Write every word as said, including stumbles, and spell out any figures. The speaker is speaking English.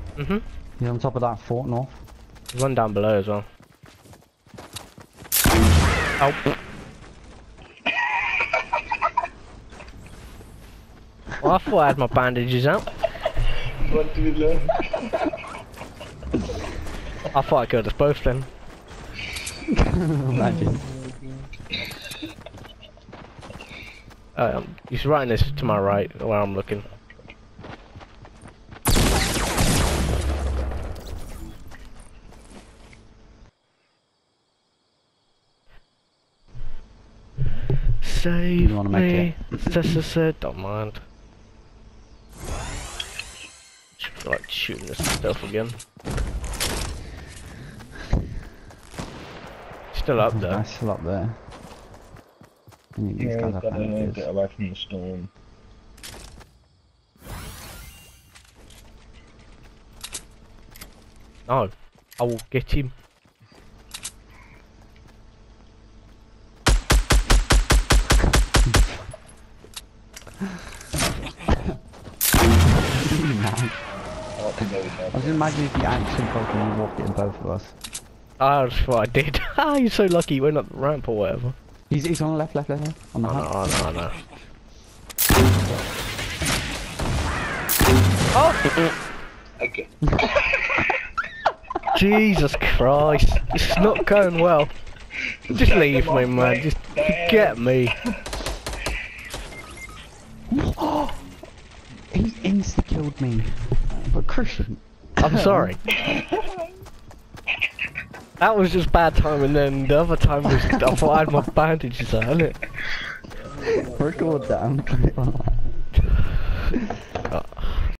Mm-hmm. He's on top of that fort north. There's one down below as well. Oh. Well, I thought I had my bandages out. What do we learn? I thought I killed us both then. Imagine. Um, he's writing this to my right, where I'm looking. Save You wanna make me. Sister said, don't mind. Just feel like shooting this stuff again. Still up there. Nice, still up there. And these Yeah, guys we've have got to bandages. get away from the storm. No, I will get him. I was imagining if you actually fucking walked in both of us. Ah, that's what I did. Ah, you're so lucky you went up the ramp or whatever. He's, he's on the left, left, left, left. On the Oh no, hut. oh no, oh no. Okay. Jesus Christ, it's not going well. Just leave me, man. Just get me. He insta-killed me. But Christian. I'm sorry. That was just bad timing. Then the other time was I thought I had my bandages on it. Record that. I'm